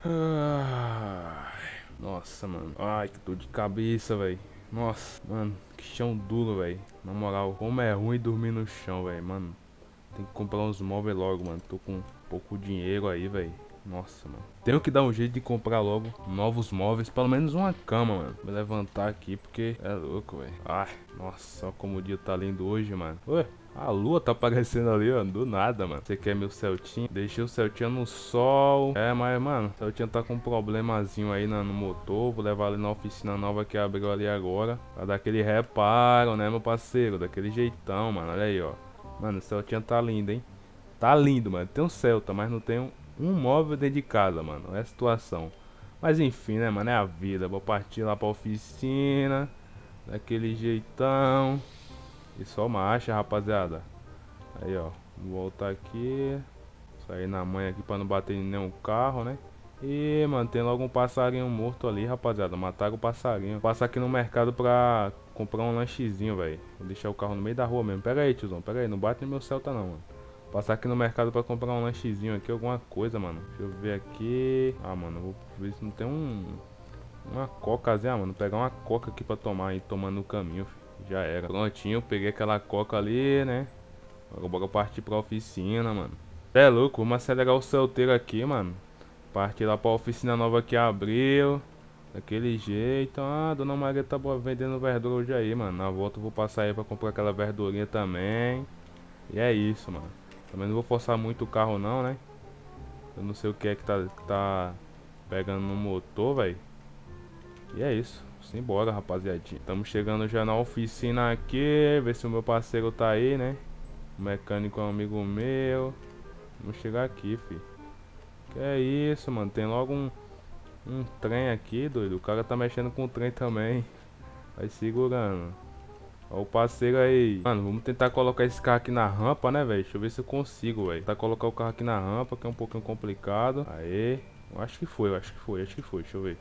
Ai, nossa, mano. Ai, que dor de cabeça, velho. Nossa, mano, que chão duro, velho. Na moral, como é ruim dormir no chão, velho, mano. Tem que comprar uns móveis logo, mano. Tô com pouco dinheiro aí, velho. Nossa, mano. Tenho que dar um jeito de comprar logo novos móveis. Pelo menos uma cama, mano. Vou levantar aqui porque é louco, velho. Ai, nossa, olha como o dia tá lindo hoje, mano. Ué, a lua tá aparecendo ali, ó. Do nada, mano. Você quer meu Celtinha? Deixei o Celtinha no sol. É, mas, mano, o Celtinha tá com um problemazinho aí no motor. Vou levar ele na oficina nova que abriu ali agora. Pra dar aquele reparo, né, meu parceiro? Daquele jeitão, mano. Olha aí, ó. Mano, o Celtinha tá lindo, hein? Tá lindo, mano. Tem um Celta, mas não tem um móvel dentro de casa, mano. É a situação. Mas enfim, né, mano? É a vida. Vou partir lá pra oficina. Daquele jeitão. E só marcha, rapaziada. Aí, ó. Vou voltar aqui. Sair na manhã aqui pra não bater em nenhum carro, né? E, mano, tem logo um passarinho morto ali, rapaziada. Mataram o passarinho. Vou passar aqui no mercado pra comprar um lanchezinho, velho. Vou deixar o carro no meio da rua mesmo. Pega aí, tiozão. Pega aí. Não bate no meu Celta, não, mano. Passar aqui no mercado pra comprar um lanchezinho aqui, alguma coisa, mano. Deixa eu ver aqui. Ah, mano, vou ver se não tem uma cocazinha, mano. Vou pegar uma coca aqui pra tomar e tomando no caminho, filho. Já era. Prontinho, peguei aquela coca ali, né? Agora bora partir pra oficina, mano. É louco, vamos acelerar o solteiro aqui, mano. Partir lá pra oficina nova que abriu. Daquele jeito. Ah, Dona Maria tá vendendo verdura hoje aí, mano. Na volta eu vou passar aí pra comprar aquela verdurinha também. E é isso, mano. Também não vou forçar muito o carro não, né? Eu não sei o que é que tá pegando no motor, velho. E é isso. Simbora, rapaziadinha. Estamos chegando já na oficina aqui. Ver se o meu parceiro tá aí, né? O mecânico é um amigo meu. Vamos chegar aqui, fi. Que é isso, mano. Tem logo um trem aqui, doido. O cara tá mexendo com o trem também. Vai segurando. Ó o parceiro aí. Mano, vamos tentar colocar esse carro aqui na rampa, né, velho? Deixa eu ver se eu consigo, velho. Tentar colocar o carro aqui na rampa, que é um pouquinho complicado. Aê. Eu acho que foi, eu acho que foi, acho que foi. Deixa eu ver.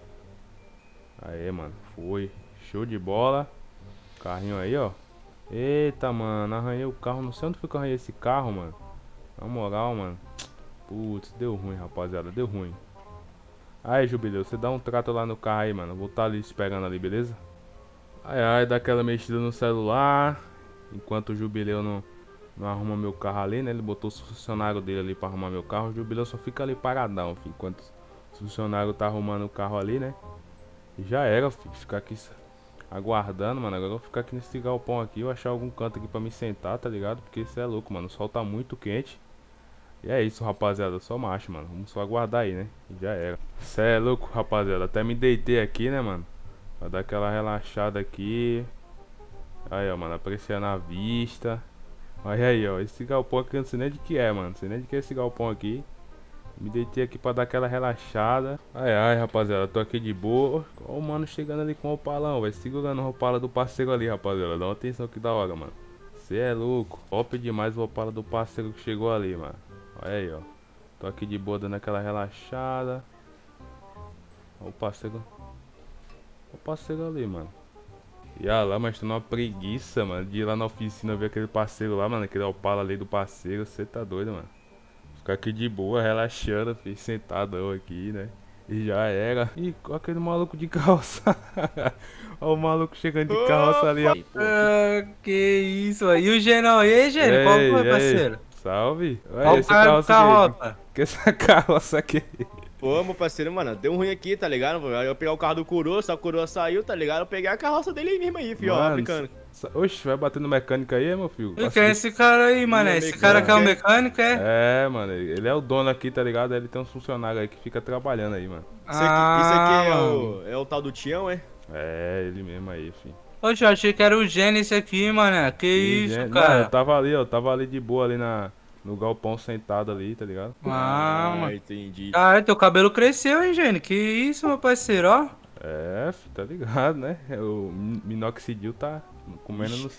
Aê, mano. Foi. Show de bola. Carrinho aí, ó. Eita, mano. Arranhei o carro. Não sei onde foi que eu arranhei esse carro, mano. Na moral, mano. Putz, deu ruim, rapaziada. Deu ruim. Aí, Jubileu, você dá um trato lá no carro aí, mano. Eu vou estar ali esperando ali, beleza? Ai, ai, dá aquela mexida no celular. Enquanto o Jubileu não arruma meu carro ali, né? Ele botou os funcionários dele ali pra arrumar meu carro. O Jubileu só fica ali paradão, filho. Enquanto os funcionários tá arrumando o carro ali, né? E já era, filho. Ficar aqui aguardando, mano. Agora eu vou ficar aqui nesse galpão aqui. Eu achar algum canto aqui pra me sentar, tá ligado? Porque isso é louco, mano. O sol tá muito quente. E é isso, rapaziada. Só macho, mano. Vamos só aguardar aí, né? E já era. Cê é louco, rapaziada. Até me deitei aqui, né, mano? Pra dar aquela relaxada aqui. Aí, ó, mano. Apreciando a vista. Olha aí, ó. Esse galpão aqui eu não sei nem de que é, mano. Não sei nem de que é esse galpão aqui. Me deitei aqui pra dar aquela relaxada. Ai, ai, rapaziada. Tô aqui de boa. Ó, o mano chegando ali com o opalão, vai segurando o opala do parceiro ali, rapaziada. Dá uma atenção que da hora, mano. Cê é louco. Top demais o opala do parceiro que chegou ali, mano. Olha aí, ó. Tô aqui de boa dando aquela relaxada. Ó o parceiro. Ó o parceiro ali, mano. E ah lá, mas tô numa preguiça, mano, de ir lá na oficina ver aquele parceiro lá, mano. Aquele opala ali do parceiro. Cê tá doido, mano. Ficar aqui de boa, relaxando, filho, sentadão aqui, né? E já era. Ih, aquele maluco de calça. Olha o maluco chegando de calça ali, ó. Pô, Ah, que isso aí. E o Genão? E aí, Gênio? Qual ei, foi, ei, parceiro? salve. Ué, Olha o esse cara do carroça aqui. Carroça. Que essa carroça aqui? Pô, meu parceiro, mano, deu ruim aqui, tá ligado? Eu pegar o carro do Coroa, só o Coroa saiu, tá ligado? Eu peguei a carroça dele aí mesmo aí, fio, ó, Mano, brincando. oxe, vai bater no mecânico aí, meu filho? E quem é esse cara aí, Não é mané? Esse cara que é o mecânico, é? mecânico, é? É, mano, ele é o dono aqui, tá ligado? Ele tem uns funcionários aí que fica trabalhando aí, mano. Isso aqui Ah, é mano. o tal do Tião, é? É, ele mesmo aí, filho. Oxe, eu achei que era o Gênio esse aqui, mané. Que Que isso, gente. Não, eu cara? tava ali, ó. Tava ali de boa ali no galpão sentado ali, tá ligado? Ah, Ah, mano. entendi. Ah, teu cabelo cresceu, hein, Gênio? Que isso, meu parceiro, ó. É, tá ligado, né? O minoxidil tá comendo no Ixi, centro.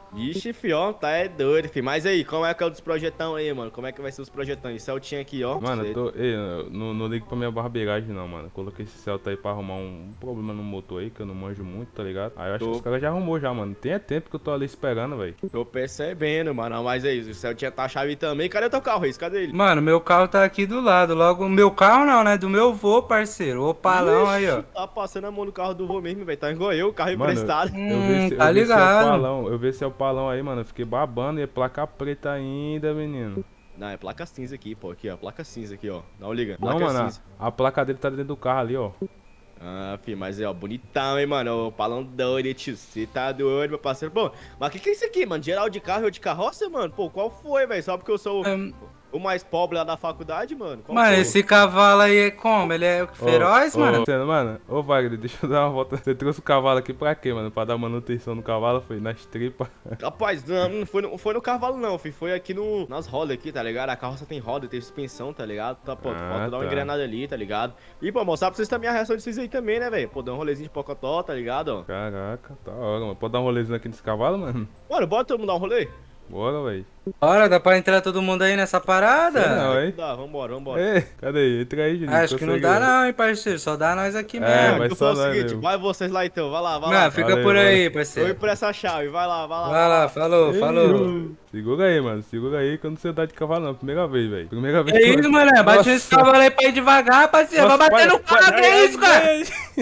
Ixi, fião, tá é doido, fi. Mas aí, como é que é o dos projetão aí, mano? Como é que vai ser os projetão? Esse Celtinha aqui, ó. Mano, Cê- eu não ligo pra minha barbeiragem não, mano. Coloquei esse Celta aí pra arrumar um problema no motor aí, que eu não manjo muito, tá ligado? Aí eu acho que os caras já arrumou já, mano. Tem tempo que eu tô ali esperando, velho. Tô percebendo, mano. Mas aí, o Celtinha tá a chave também. Cadê teu carro, Reis? Cadê ele? Mano, meu carro tá aqui do lado. Logo, meu carro não, né? Do meu vô, parceiro. O Opalão aí, ó. Ixi, tá passando a mão no carro do vô mesmo, velho. Tá igual eu, carro Mano, emprestado. Tá ligado. Eu vi esse Opalão aí, mano. Eu fiquei babando e é placa preta ainda, menino. Não, é placa cinza aqui, pô. Aqui, ó. Placa cinza aqui, ó. Dá uma liga. Não, Placa mano, cinza. a placa dele tá dentro do carro ali, ó. Ah, filho, mas é, ó, bonitão, hein, mano. O palão doido, tio. Você tá doido, meu parceiro. Pô, mas que é isso aqui, mano? Geral de carro e eu de carroça, mano? Pô, qual foi, velho? Só porque eu sou o mais pobre lá da faculdade, mano? Qual Mano, foi? esse cavalo aí é como? Ele é feroz, mano? Mano, ô Wagner, deixa eu dar uma volta. Você trouxe o cavalo aqui pra quê, mano? Pra dar manutenção no cavalo, foi nas tripas. Rapaz, não foi no cavalo, não, filho. Foi aqui nas rodas aqui, tá ligado? A carroça tem roda, tem suspensão, tá ligado? Tá, pô, falta dar uma tá. engrenada ali, tá ligado? E, pô, mostrar pra vocês também a reação de vocês aí também, né, velho? Pô, dar um rolezinho de pocotó, tá ligado, ó? Caraca, tá hora, mano. Pode dar um rolezinho aqui nesse cavalo, mano? Mano, bora todo mundo dar um rolê? Bora, véi. Bora, dá pra entrar todo mundo aí nessa parada? Não, hein? Dá, vambora, vambora. Ei, cadê aí? Entra aí, Juninho. Acho que não dá não, hein, parceiro. Só dá nós aqui É, mesmo. vai então só foi o nós seguinte, mesmo. vai vocês lá então, vai lá, vai Não, lá. fica Valeu, por aí, valeu. Oi parceiro. por essa chave, vai lá, vai lá. Vai lá, falou, falou. Segura aí, mano. Segura aí que eu não sei andar de cavalo, não. Primeira vez, velho. Primeira vez É que eu- isso, mano. Bate Nossa. nesse cavalo aí pra ir devagar, parceiro. Vai Nossa, bater no para, carro, que é isso, cara?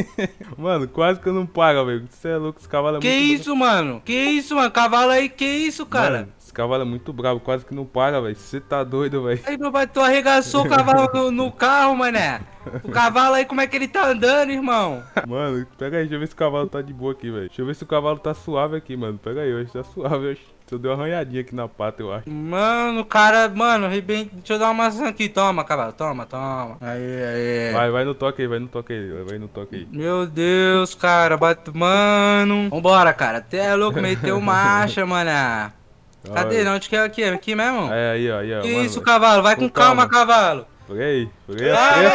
Mano, quase que eu não pago, velho. Você é louco, esse cavalo é Que muito isso, mano? Que isso, mano? Cavalo aí, que isso, cara? Mano, esse cavalo é muito bravo, quase que não paga, velho. Você tá doido, velho. Aí, meu pai, tu arregaçou o cavalo no carro, mané. O cavalo aí, como é que ele tá andando, irmão? Mano, pega aí, deixa eu ver se o cavalo tá de boa aqui, velho. Deixa eu ver se o cavalo tá suave aqui, mano. Pega aí, eu acho que tá suave. Eu dei uma arranhadinha aqui na pata, eu acho. Mano, cara, mano, deixa eu dar uma maçã aqui. Toma, cavalo, toma, toma. Aí. Vai no toque aí, vai no toque aí, vai no toque aí. Meu Deus, cara, bate. Mano. Vambora, cara. Até é louco, meteu marcha, mané. Cadê? Olha. Onde que é aqui? É aqui mesmo? É aí, ó, aí, ó. Que mano, isso, cavalo? Vai com calma, cavalo. Freia aí, freia,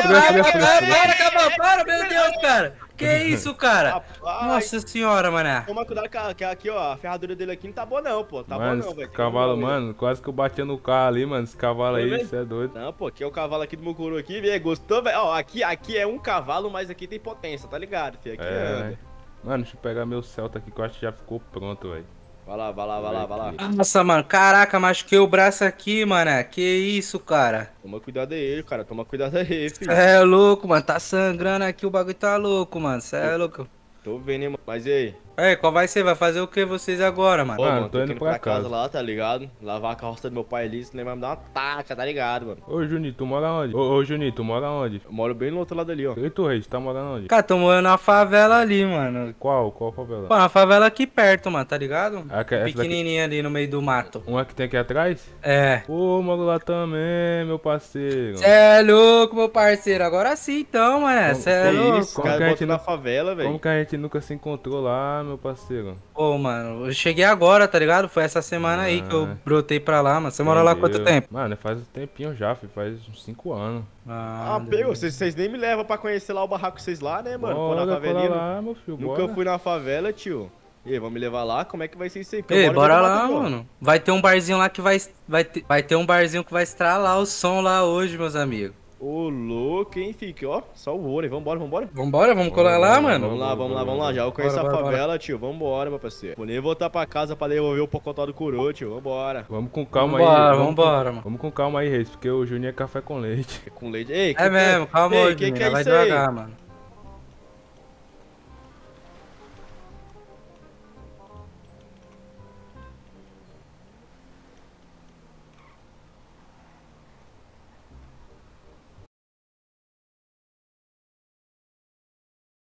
Para, cavalo, para, meu Deus, cara. Que isso, cara? Rapaz, Nossa senhora, mané. toma cuidado que aqui, ó, a ferradura dele aqui não tá boa não, pô. Tá boa Mano, não, esse velho. cavalo, mano, quase que eu batia no carro ali, mano. Esse cavalo Foi aí, mesmo? você é doido. Não, pô, aqui é o cavalo aqui do Mucuru aqui, velho. Gostou, velho? Ó, aqui é um cavalo, mas aqui tem potência, tá ligado, filho? Aqui É, anda. né? Mano, deixa eu pegar meu Celta aqui que eu acho que já ficou pronto, velho. Vai lá, vai lá, vai lá, vai lá. Nossa, mano, caraca, machuquei o braço aqui, mané. Que isso, cara? Toma cuidado aí, cara. Toma cuidado aí, filho. Cê é louco, mano. Tá sangrando aqui, o bagulho tá louco, mano. Cê é louco. Tô vendo, hein, mano. Mas e aí? Aí, qual vai ser? Vai fazer o que vocês agora, mano? Ô, Mano, mano, tô tô indo indo pra pra casa casa. lá, tá ligado? Lavar a carroça do meu pai ali, senão ele vai me dar uma taca, tá ligado, mano? Ô, Juninho, tu mora onde? Ô, Juninho, tu mora onde? Eu moro bem no outro lado ali, ó. E tu, Reis, tá morando onde? Cara, tô morando na favela ali, mano. Qual favela? Pô, na favela aqui perto, mano, tá ligado? Essa daqui- Pequenininha ali no meio do mato. Uma que tem aqui atrás? É. Pô, moro lá também, meu parceiro. Cê é louco, meu parceiro. Agora sim, então, mano. Cê é Que louco. isso, Como cara, que a gente botou na não- favela, velho. Como que a gente nunca se encontrou lá, meu parceiro? Pô, mano, eu cheguei agora, tá ligado? Foi essa semana aí que eu brotei pra lá, mano. Você mora lá há quanto Entendeu? tempo? Mano, faz um tempinho já, filho, faz uns 5 anos. Ah, pegou. Vocês nem me levam pra conhecer lá o barraco de vocês lá, né, mano? Pô, na Bora, favelinha. cola lá, meu filho, Nunca bora. fui na favela, tio. E aí, vamos me levar lá? Como é que vai ser isso aí? Porque eu Ei, moro bora dentro do lá, mato, pô. mano. Vai ter um barzinho lá que vai ter um barzinho que vai estralar o som lá hoje, meus amigos. Ô, louco, hein, fique, ó. Só o ouro, hein? Vambora, vambora. Vambora, vamos colar lá, Bora, mano? Vamos lá, vamos lá, vamos lá. Já eu conheço Bora, a bora, favela, tio. Vambora, meu parceiro. Vou nem voltar pra casa pra devolver o pocotó do coroa, tio. Vambora. Vamos com calma Vambora, aí. vambora, mano. Vamos com calma aí, Reis, porque o Juninho é café com leite. Com leite. Ei, É mesmo, calma Ei, aí, que é menina, vai isso aí? devagar, mano.